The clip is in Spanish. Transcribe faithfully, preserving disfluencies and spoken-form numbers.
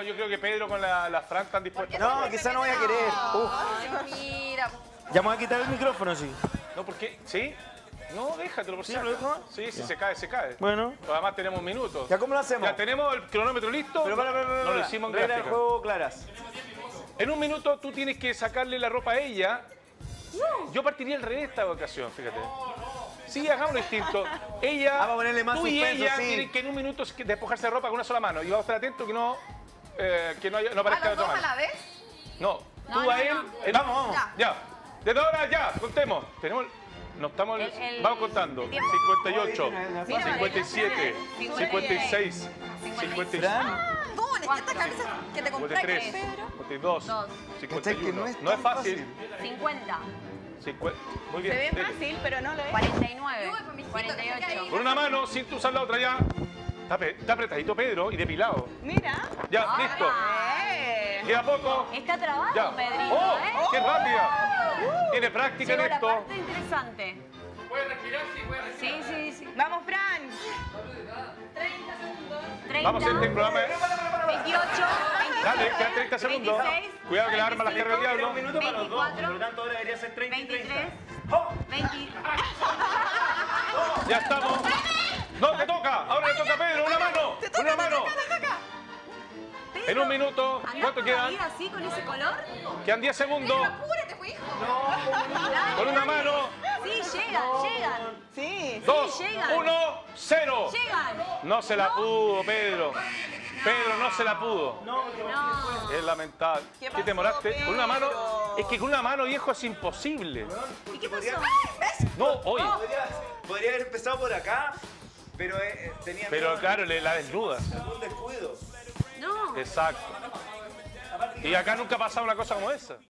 no, yo creo que Pedro con la, la Fran están dispuestos. No, quizá no voy a querer. Uf. Ay, mira. Ya me voy a quitar el micrófono, sí. No, ¿por qué? ¿Sí? No, déjatelo por ¿Sí, si lo dejo? Sí, si se cae, se cae. Bueno. Pues además tenemos un minuto. ¿Ya cómo lo hacemos? Ya tenemos el cronómetro listo. Pero para, para, para, no lo para. hicimos en Reglas del gráfica. juego claras. En un minuto tú tienes que sacarle la ropa a ella. Yo partiría al revés esta ocasión, fíjate. Sí, hagámoslo distinto. Ella, Vamos a ponerle más tú y suspenso, ella sí. tienen que en un minuto despojarse de ropa con una sola mano. Y vamos a estar atentos que no, eh, que no, haya, no aparezca ¿A de los otra dos a mano. la vez? No, No, tú no, a él. no. en- Vamos, vamos. Ya. Ya. Desde ahora ya, contemos. Tenemos, nos estamos, El- el- vamos contando. el tiempo. cincuenta y ocho, Mira, cincuenta y siete, cincuenta y seis, cincuenta y cinco, Fran, ¿Cómo es que esta cabeza que te cincuenta compré, y tres, Pedro? cincuenta y dos, Dos. cincuenta y ¿Cachai que uno. no es No es tan fácil. cincuenta. cincuenta. Muy Se bien. ve dele. fácil, pero no lo es. cuarenta y nueve. Uy, pues, mijito, cuarenta y que se ocho. cae. Con una mano, sin tú usar la otra ya. Está, pe- está apretadito Pedro y depilado. Mira. Ya, Ah. listo. Eh. Queda poco. Está trabado, Ya. Pedrito, ¡Oh! ¿eh? ¡Qué rápida! Tiene práctica en Llegó la esto. parte interesante. ¿Puede respirar? Sí, puede respirar. Sí, sí, sí. Vamos, Fran. treinta, Vamos a este programa. veintiocho, Dale, quedan treinta segundos. veintiséis, Cuidado que la arma las carga el diablo. un minuto para los dos. veinticuatro, Por lo tanto, ahora debería ser treinta y treinta. veintitrés, veinte. Ya estamos. No, te toca. Ahora le toca a Pedro. Una mano. Una mano. En un minuto. ¿Andás ¿Cuánto por la quedan? vida así, con ese color? Quedan diez segundos. Apúrate, pues, hijo. Dale, Con una dale. mano. Sí, llegan, llegan. Sí. Dos, llegan. uno, cero. Llegan. No se la pudo, Pedro. Pedro no se la pudo. No. Es lamentable. ¿Qué ¿Qué pasó, te moraste? Con una mano. Pedro? Es que con una mano, viejo, es imposible. ¿Y qué pasó? No, hoy. Podría, podría haber empezado por acá, pero eh, tenía Pero miedo claro, le- la desnuda. de algún descuido. No. Exacto. Y acá nunca ha pasado una cosa como esa.